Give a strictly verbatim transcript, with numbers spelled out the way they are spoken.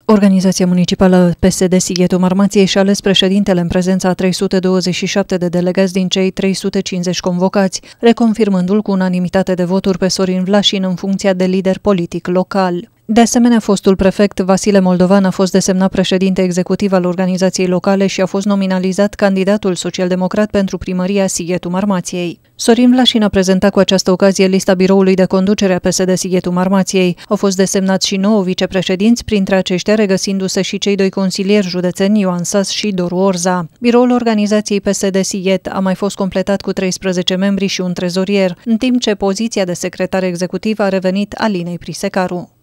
Organizația municipală P S D Sighetul Marmației și-a ales președintele în prezența a trei sute douăzeci și șapte de delegați din cei trei sute cincizeci convocați, reconfirmându-l cu unanimitate de voturi pe Sorin Vlașin în funcția de lider politic local. De asemenea, fostul prefect Vasile Moldovan a fost desemnat președinte executiv al organizației locale și a fost nominalizat candidatul social-democrat pentru primăria Sighetul Marmației. Sorin Vlașin a prezentat cu această ocazie lista biroului de conducere a P S D Sighetul Marmației. Au fost desemnați și nouă vicepreședinți, printre aceștia regăsindu-se și cei doi consilieri județeni, Ioan Sas și Doru Orza. Biroul organizației P S D Sighet a mai fost completat cu treisprezece membri și un trezorier, în timp ce poziția de secretar executiv a revenit Alinei Prisecaru.